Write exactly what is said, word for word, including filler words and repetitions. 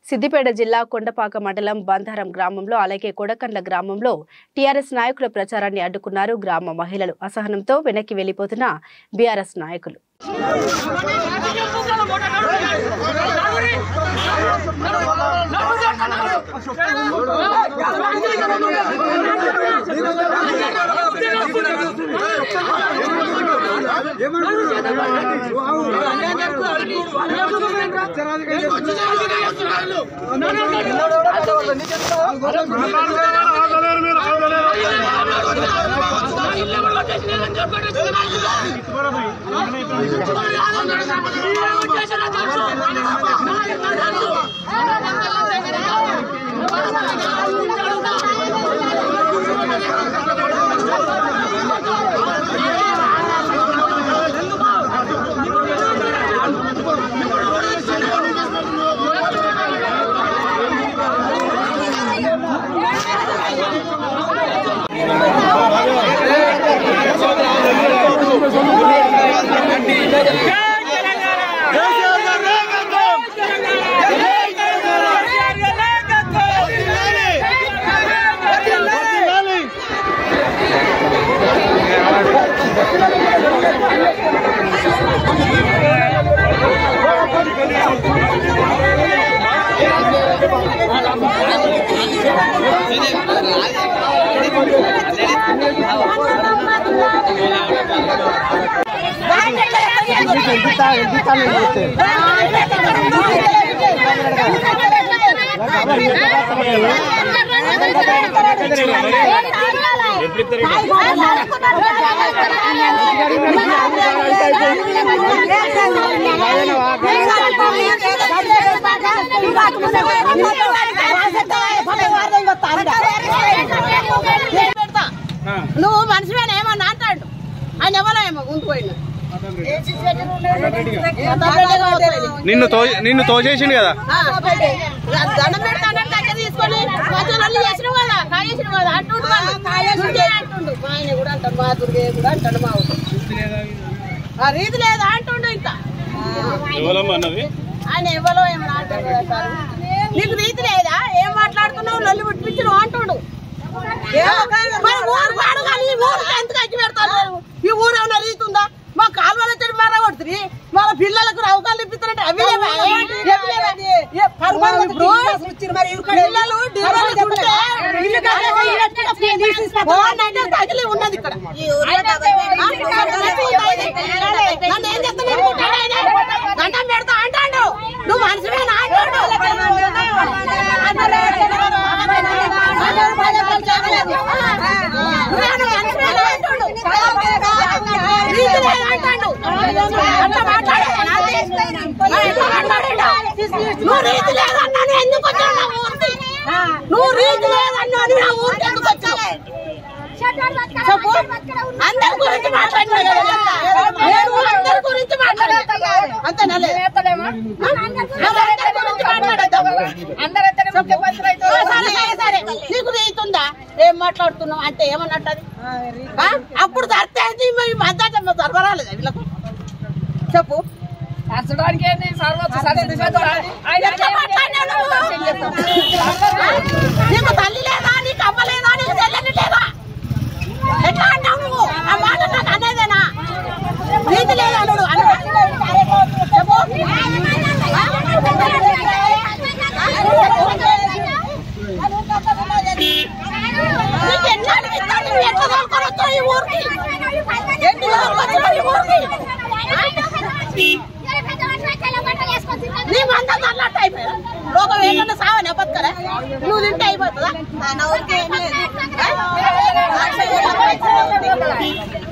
సిద్దిపేట జిల్లా కొండపాక మండలం బంధారం గ్రామంలో అలాగే కొడకండ్ల గ్రామంలో టీఆర్ఎస్ నాయకుల ప్రచారాన్ని అడ్డుకున్నారు గ్రామ మహిళలు. అసహనంతో వెనక్కి వెళ్లిపోతున్న బీఆర్ఎస్ నాయకులు. నువ్వు మనిషివేనా ఏమన్నా అంటాడు ఆయన ఎవరో ఏమో ఉండిపోయింది నిన్ను నిన్ను తోచేసిండు కదా దండం పెడతానంటే దగ్గర తీసుకొని మధ్యలో చేసినావు కదా కాయేసినావు కదా అంటుండు అంటుండు మా ఆయన కూడా అంటాడు మా దుర్గే కూడా అంటాడు మా ఊరు ఆ రీతి లేదా అంటుండు ఇంకా ఆయన ఎవరో ఏమన్నా అంటాడు కదా సార్ నీకు రీతి లేదా ఏం మాట్లాడుతున్నావు నల్లి పుట్టించు అంటుండు ఈ ఊరు ఏమన్నా రీతి ఉందా మా కాలువలు వచ్చి మర కొడుతుంది మన పిల్లలకు అవకాశాలు ఇప్పిస్తారంటే అవి తగిలి ఉన్నది ఇక్కడ నన్ను ఏం చెప్తాను దండం పెడతా అంటాడు నువ్వు మనిషివేనా అంటాడు నువ్వు రీతి లేదన్నాను ఎందుకు వచ్చావు నా ఊరికి నువ్వు రీతి లేదన్నాను నా ఊరికి ఎందుకు వచ్చావు అందరి గురించి మాట్లాడినా అందరి గురించి మాట్లాడతా అంతేనా సరే నీకు రీతుందా ఏం మాట్లాడుతున్నావు అంటే ఏమన్నట్టు అప్పుడు సర్తే మద్దతు సర్వరాలేదు వీళ్ళకు చెప్పు నీకు తల్లి లేదా నీకు అమ్మ లేదా నీకు చెల్లెని లేదా ఎట్లా అంటావు నువ్వు ఆ మాట నాకు అనేదేనా నీతి లేదా అన్నాడు చెప్పు నీకు ఎట్లా అనిపిస్తాను నువ్వు ఎట్లా తోలుకొని వచ్చావు ఈ ఊరికి ఎన్ని వచ్చావు ఈ ఊరికి నీ మందం అన్నట్టు అయిపోయా లోకం ఏంటంటే సావని బతకరా నువ్వు తింటే అయిపోతుందా